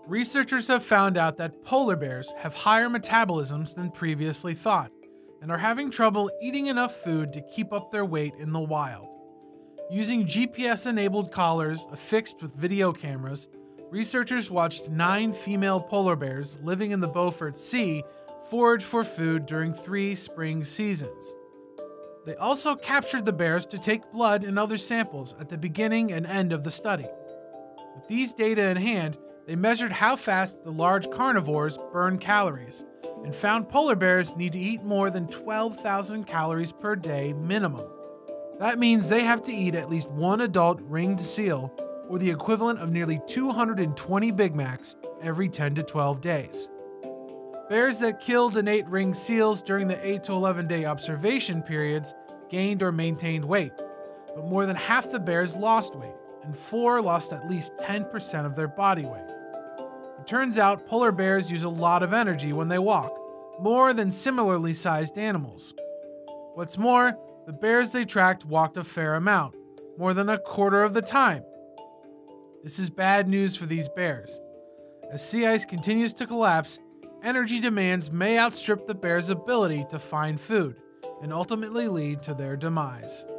Researchers have found out that polar bears have higher metabolisms than previously thought and are having trouble eating enough food to keep up their weight in the wild. Using GPS-enabled collars affixed with video cameras, researchers watched 9 female polar bears living in the Beaufort Sea forage for food during 3 spring seasons. They also captured the bears to take blood and other samples at the beginning and end of the study. With these data in hand, they measured how fast the large carnivores burn calories and found polar bears need to eat more than 12,000 calories per day minimum. That means they have to eat at least 1 adult ringed seal, or the equivalent of nearly 220 Big Macs every 10 to 12 days. Bears that killed and ate ringed seals during the 8 to 11 day observation periods gained or maintained weight, but more than half the bears lost weight, and 4 lost at least 10% of their body weight. It turns out polar bears use a lot of energy when they walk, more than similarly sized animals. What's more, the bears they tracked walked a fair amount, more than a quarter of the time. This is bad news for these bears. As sea ice continues to collapse, energy demands may outstrip the bears' ability to find food and ultimately lead to their demise.